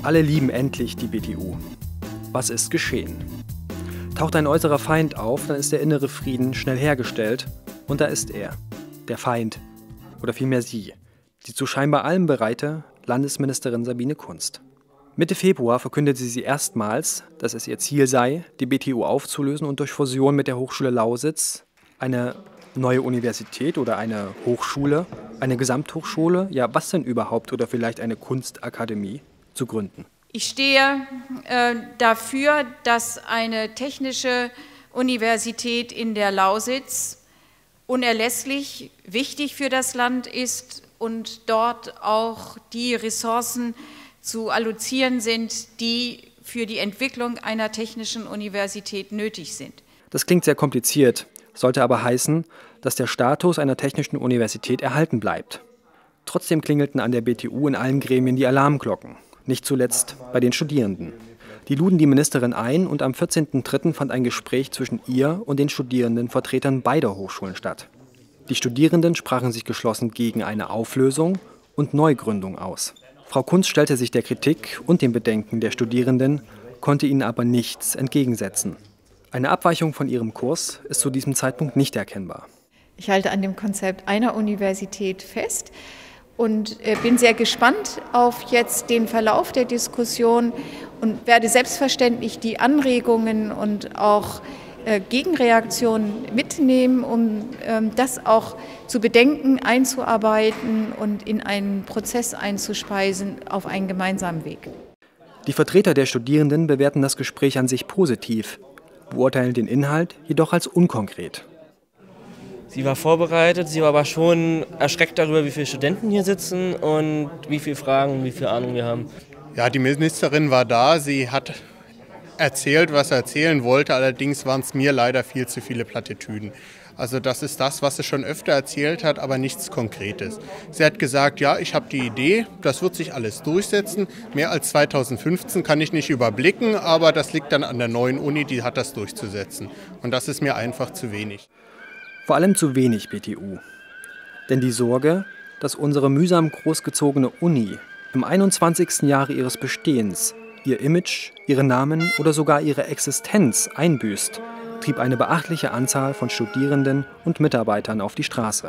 Alle lieben endlich die BTU. Was ist geschehen? Taucht ein äußerer Feind auf, dann ist der innere Frieden schnell hergestellt. Und da ist er, der Feind, oder vielmehr sie, die zu scheinbar allem bereite Landesministerin Sabine Kunst. Mitte Februar verkündete sie erstmals, dass es ihr Ziel sei, die BTU aufzulösen und durch Fusion mit der Hochschule Lausitz eine neue Universität oder eine Hochschule, eine Gesamthochschule, ja was denn überhaupt, oder vielleicht eine Kunstakademie zu gründen. Ich stehe dafür, dass eine technische Universität in der Lausitz unerlässlich wichtig für das Land ist und dort auch die Ressourcen zu allozieren sind, die für die Entwicklung einer technischen Universität nötig sind. Das klingt sehr kompliziert, sollte aber heißen, dass der Status einer technischen Universität erhalten bleibt. Trotzdem klingelten an der BTU in allen Gremien die Alarmglocken, nicht zuletzt bei den Studierenden. Die luden die Ministerin ein und am 14.03. fand ein Gespräch zwischen ihr und den Studierendenvertretern beider Hochschulen statt. Die Studierenden sprachen sich geschlossen gegen eine Auflösung und Neugründung aus. Frau Kunst stellte sich der Kritik und den Bedenken der Studierenden, konnte ihnen aber nichts entgegensetzen. Eine Abweichung von ihrem Kurs ist zu diesem Zeitpunkt nicht erkennbar. Ich halte an dem Konzept einer Universität fest und bin sehr gespannt auf jetzt den Verlauf der Diskussion und werde selbstverständlich die Anregungen und auch Gegenreaktionen mitnehmen, um das auch zu bedenken, einzuarbeiten und in einen Prozess einzuspeisen auf einen gemeinsamen Weg. Die Vertreter der Studierenden bewerten das Gespräch an sich positiv, beurteilen den Inhalt jedoch als unkonkret. Sie war vorbereitet, sie war aber schon erschreckt darüber, wie viele Studenten hier sitzen und wie viele Fragen, wie viel Ahnung wir haben. Ja, die Ministerin war da, sie hat erzählt, was er erzählen wollte, allerdings waren es mir leider viel zu viele Plattitüden. Also das ist das, was sie schon öfter erzählt hat, aber nichts Konkretes. Sie hat gesagt, ja, ich habe die Idee, das wird sich alles durchsetzen. Mehr als 2015 kann ich nicht überblicken, aber das liegt dann an der neuen Uni, die hat das durchzusetzen. Und das ist mir einfach zu wenig. Vor allem zu wenig BTU. Denn die Sorge, dass unsere mühsam großgezogene Uni im 21. Jahre ihres Bestehens ihr Image, ihren Namen oder sogar ihre Existenz einbüßt, trieb eine beachtliche Anzahl von Studierenden und Mitarbeitern auf die Straße.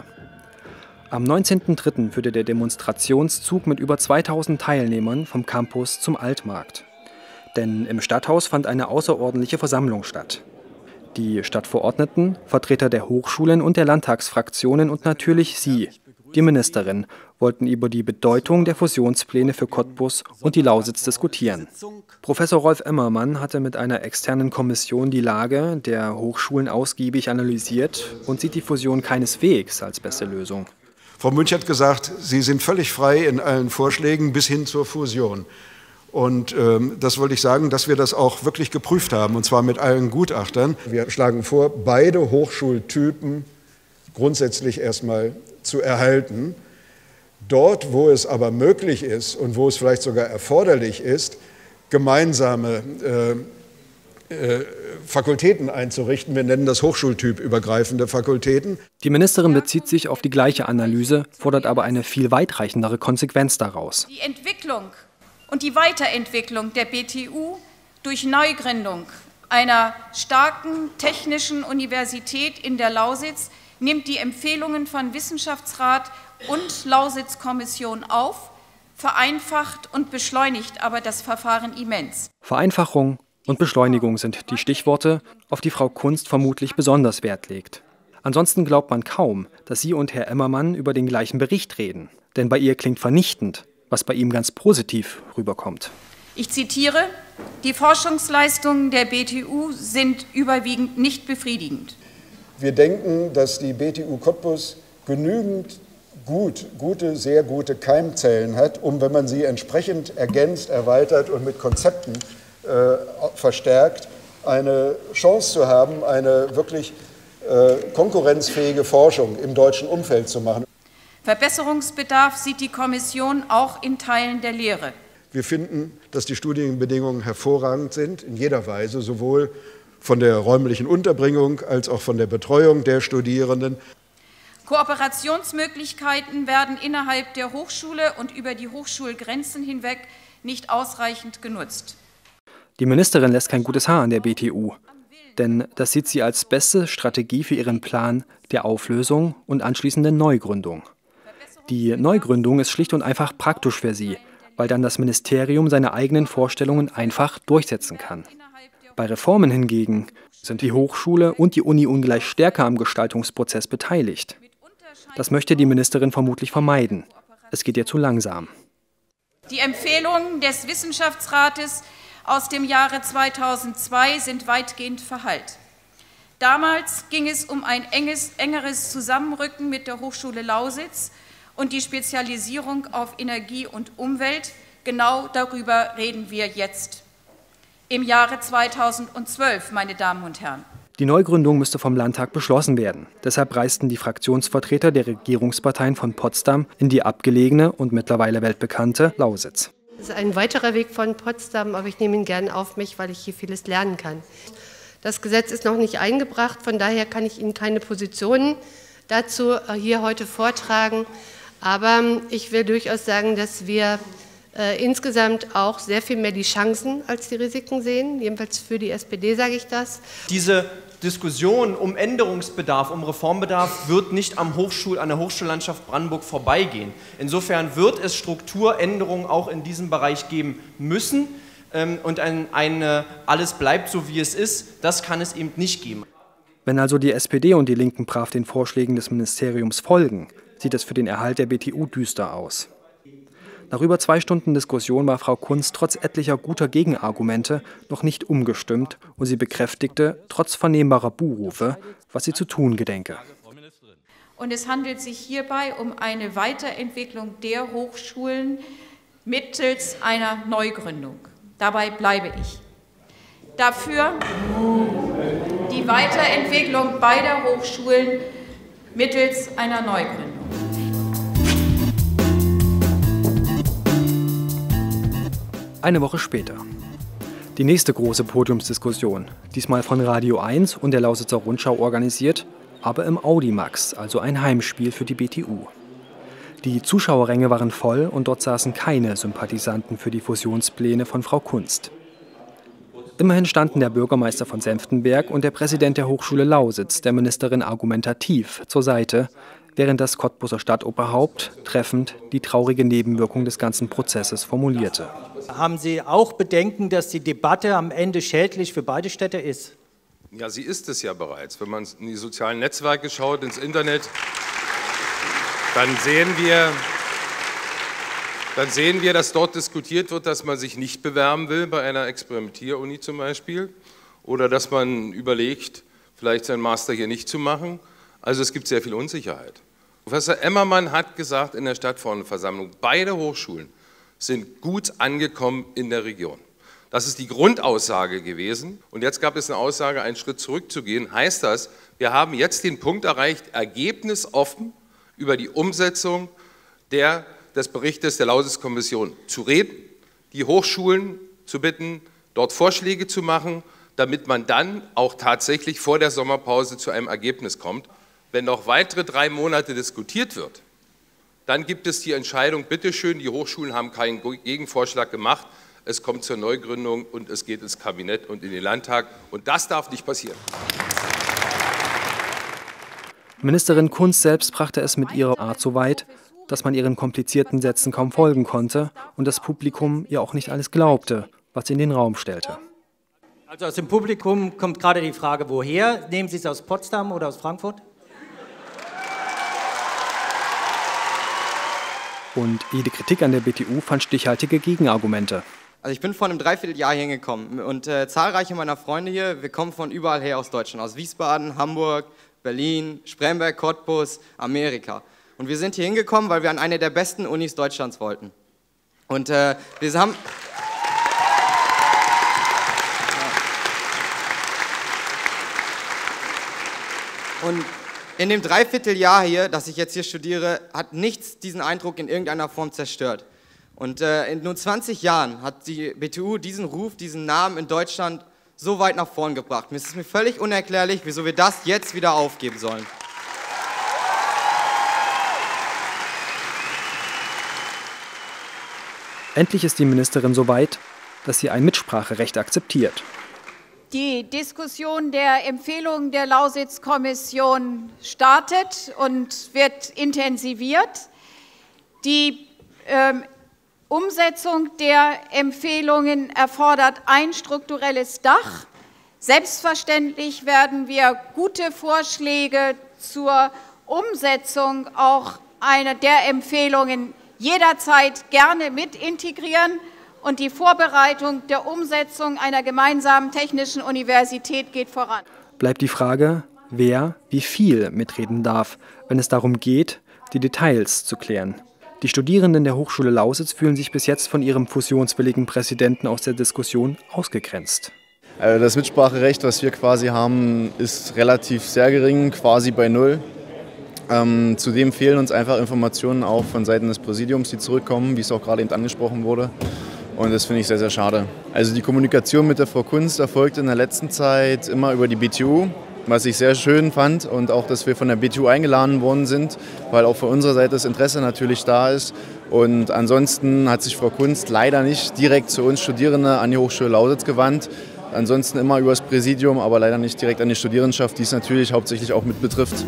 Am 19.03. führte der Demonstrationszug mit über 2000 Teilnehmern vom Campus zum Altmarkt. Denn im Stadthaus fand eine außerordentliche Versammlung statt. Die Stadtverordneten, Vertreter der Hochschulen und der Landtagsfraktionen und natürlich Sie, die Ministerin, wollten über die Bedeutung der Fusionspläne für Cottbus und die Lausitz diskutieren. Professor Rolf Emmermann hatte mit einer externen Kommission die Lage der Hochschulen ausgiebig analysiert und sieht die Fusion keineswegs als beste Lösung. Frau Münch hat gesagt, Sie sind völlig frei in allen Vorschlägen bis hin zur Fusion. Und das wollte ich sagen, dass wir das auch wirklich geprüft haben, und zwar mit allen Gutachtern. Wir schlagen vor, beide Hochschultypen grundsätzlich erstmal zu erhalten. Dort, wo es aber möglich ist und wo es vielleicht sogar erforderlich ist, gemeinsame Fakultäten einzurichten. Wir nennen das hochschultypübergreifende Fakultäten. Die Ministerin bezieht sich auf die gleiche Analyse, fordert aber eine viel weitreichendere Konsequenz daraus. Die Entwicklung und die Weiterentwicklung der BTU durch Neugründung einer starken technischen Universität in der Lausitz nimmt die Empfehlungen von Wissenschaftsrat und Lausitz-Kommission auf, vereinfacht und beschleunigt aber das Verfahren immens. Vereinfachung und Beschleunigung sind die Stichworte, auf die Frau Kunst vermutlich besonders Wert legt. Ansonsten glaubt man kaum, dass sie und Herr Emmermann über den gleichen Bericht reden. Denn bei ihr klingt vernichtend, was bei ihm ganz positiv rüberkommt. Ich zitiere: Die Forschungsleistungen der BTU sind überwiegend nicht befriedigend. Wir denken, dass die BTU Cottbus genügend sehr gute Keimzellen hat, um, wenn man sie entsprechend ergänzt, erweitert und mit Konzepten verstärkt, eine Chance zu haben, eine wirklich konkurrenzfähige Forschung im deutschen Umfeld zu machen. Verbesserungsbedarf sieht die Kommission auch in Teilen der Lehre. Wir finden, dass die Studienbedingungen hervorragend sind, in jeder Weise, sowohl von der räumlichen Unterbringung als auch von der Betreuung der Studierenden. Kooperationsmöglichkeiten werden innerhalb der Hochschule und über die Hochschulgrenzen hinweg nicht ausreichend genutzt. Die Ministerin lässt kein gutes Haar an der BTU, denn das sieht sie als beste Strategie für ihren Plan der Auflösung und anschließenden Neugründung. Die Neugründung ist schlicht und einfach praktisch für sie, weil dann das Ministerium seine eigenen Vorstellungen einfach durchsetzen kann. Bei Reformen hingegen sind die Hochschule und die Uni ungleich stärker am Gestaltungsprozess beteiligt. Das möchte die Ministerin vermutlich vermeiden. Es geht ihr zu langsam. Die Empfehlungen des Wissenschaftsrates aus dem Jahre 2002 sind weitgehend verhallt. Damals ging es um ein engeres Zusammenrücken mit der Hochschule Lausitz und die Spezialisierung auf Energie und Umwelt. Genau darüber reden wir jetzt. Im Jahre 2012, meine Damen und Herren. Die Neugründung müsste vom Landtag beschlossen werden. Deshalb reisten die Fraktionsvertreter der Regierungsparteien von Potsdam in die abgelegene und mittlerweile weltbekannte Lausitz. Das ist ein weiterer Weg von Potsdam, aber ich nehme ihn gern auf mich, weil ich hier vieles lernen kann. Das Gesetz ist noch nicht eingebracht, von daher kann ich Ihnen keine Positionen dazu hier heute vortragen. Aber ich will durchaus sagen, dass wir insgesamt auch sehr viel mehr die Chancen als die Risiken sehen. Jedenfalls für die SPD sage ich das. Diese Diskussion um Änderungsbedarf, um Reformbedarf wird nicht an der Hochschullandschaft Brandenburg vorbeigehen. Insofern wird es Strukturänderungen auch in diesem Bereich geben müssen. Und alles bleibt so, wie es ist, das kann es eben nicht geben. Wenn also die SPD und die Linken brav den Vorschlägen des Ministeriums folgen, sieht es für den Erhalt der BTU düster aus. Nach über 2 Stunden Diskussion war Frau Kunz trotz etlicher guter Gegenargumente noch nicht umgestimmt und sie bekräftigte, trotz vernehmbarer Buhrufe, was sie zu tun gedenke. Und es handelt sich hierbei um eine Weiterentwicklung der Hochschulen mittels einer Neugründung. Dabei bleibe ich. Dafür die Weiterentwicklung beider Hochschulen mittels einer Neugründung. Eine Woche später. Die nächste große Podiumsdiskussion, diesmal von Radio 1 und der Lausitzer Rundschau organisiert, aber im Audimax, also ein Heimspiel für die BTU. Die Zuschauerränge waren voll und dort saßen keine Sympathisanten für die Fusionspläne von Frau Kunz. Immerhin standen der Bürgermeister von Senftenberg und der Präsident der Hochschule Lausitz der Ministerin argumentativ zur Seite, während das Cottbuser Stadtoberhaupt treffend die traurige Nebenwirkung des ganzen Prozesses formulierte. Haben Sie auch Bedenken, dass die Debatte am Ende schädlich für beide Städte ist? Ja, sie ist es ja bereits. Wenn man in die sozialen Netzwerke schaut, ins Internet, dann sehen wir, dass dort diskutiert wird, dass man sich nicht bewerben will bei einer Experimentieruni zum Beispiel oder dass man überlegt, vielleicht seinen Master hier nicht zu machen. Also es gibt sehr viel Unsicherheit. Professor Emmermann hat gesagt in der Stadtverordnetenversammlung, beide Hochschulen sind gut angekommen in der Region. Das ist die Grundaussage gewesen. Und jetzt gab es eine Aussage, einen Schritt zurückzugehen. Heißt das, wir haben jetzt den Punkt erreicht, ergebnisoffen über die Umsetzung des Berichtes der Lausitz-Kommission zu reden, die Hochschulen zu bitten, dort Vorschläge zu machen, damit man dann auch tatsächlich vor der Sommerpause zu einem Ergebnis kommt. Wenn noch weitere 3 Monate diskutiert wird, dann gibt es die Entscheidung, bitteschön, die Hochschulen haben keinen Gegenvorschlag gemacht, es kommt zur Neugründung und es geht ins Kabinett und in den Landtag und das darf nicht passieren. Ministerin Kunz selbst brachte es mit ihrer Art so weit, dass man ihren komplizierten Sätzen kaum folgen konnte und das Publikum ihr auch nicht alles glaubte, was sie in den Raum stellte. Also aus dem Publikum kommt gerade die Frage, woher? Nehmen Sie es aus Potsdam oder aus Frankfurt? Und jede Kritik an der BTU fand stichhaltige Gegenargumente. Also ich bin vor einem Dreivierteljahr hier hingekommen und zahlreiche meiner Freunde hier, wir kommen von überall her aus Deutschland, aus Wiesbaden, Hamburg, Berlin, Spremberg, Cottbus, Amerika. Und wir sind hier hingekommen, weil wir an eine der besten Unis Deutschlands wollten. Und wir haben... Und in dem Dreivierteljahr hier, das ich jetzt hier studiere, hat nichts diesen Eindruck in irgendeiner Form zerstört. Und in nur 20 Jahren hat die BTU diesen Ruf, diesen Namen in Deutschland so weit nach vorn gebracht. Es ist mir völlig unerklärlich, wieso wir das jetzt wieder aufgeben sollen. Endlich ist die Ministerin so weit, dass sie ein Mitspracherecht akzeptiert. Die Diskussion der Empfehlungen der Lausitz-Kommission startet und wird intensiviert. Die Umsetzung der Empfehlungen erfordert ein strukturelles Dach. Selbstverständlich werden wir gute Vorschläge zur Umsetzung auch einer der Empfehlungen jederzeit gerne mit integrieren. Und die Vorbereitung der Umsetzung einer gemeinsamen technischen Universität geht voran. Bleibt die Frage, wer wie viel mitreden darf, wenn es darum geht, die Details zu klären. Die Studierenden der Hochschule Lausitz fühlen sich bis jetzt von ihrem fusionswilligen Präsidenten aus der Diskussion ausgegrenzt. Das Mitspracherecht, was wir quasi haben, ist relativ sehr gering, quasi bei null. Zudem fehlen uns einfach Informationen auch von Seiten des Präsidiums, die zurückkommen, wie es auch gerade eben angesprochen wurde. Und das finde ich sehr, sehr schade. Also die Kommunikation mit der Frau Kunst erfolgte in der letzten Zeit immer über die BTU, was ich sehr schön fand. Und auch, dass wir von der BTU eingeladen worden sind, weil auch von unserer Seite das Interesse natürlich da ist. Und ansonsten hat sich Frau Kunst leider nicht direkt zu uns Studierenden an die Hochschule Lausitz gewandt. Ansonsten immer über das Präsidium, aber leider nicht direkt an die Studierendenschaft, die es natürlich hauptsächlich auch mit betrifft.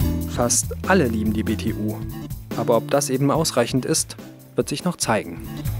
Fast alle lieben die BTU. Aber ob das eben ausreichend ist, wird sich noch zeigen.